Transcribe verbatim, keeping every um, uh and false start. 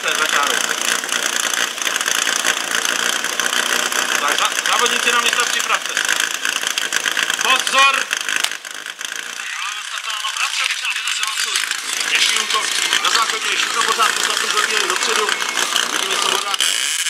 zase za čárou. Tak za, závodníci na města připravte. Pozor! Dnešní útok na základě všechno pořád, pořád to dopředu. Vidíme, co voda.